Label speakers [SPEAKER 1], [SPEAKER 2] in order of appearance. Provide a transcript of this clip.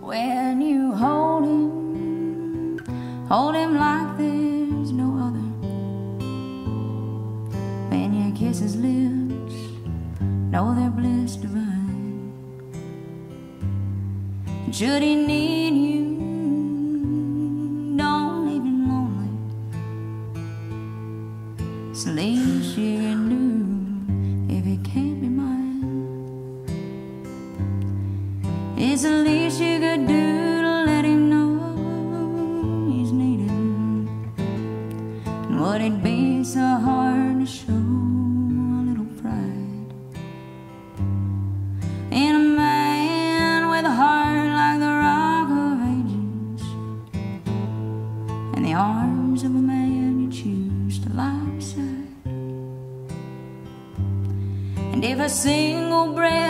[SPEAKER 1] When you hold him like there's no other. When you kiss his lips, know they're bliss divine. And should he need you, don't leave him lonely. It's the least you can do if he can't be mine. It's the least you could do to let him know he's needed. And would it be so hard to show a little pride in a man with a heart like the rock of ages, and the arms of a man you choose to lie beside? And if a single breath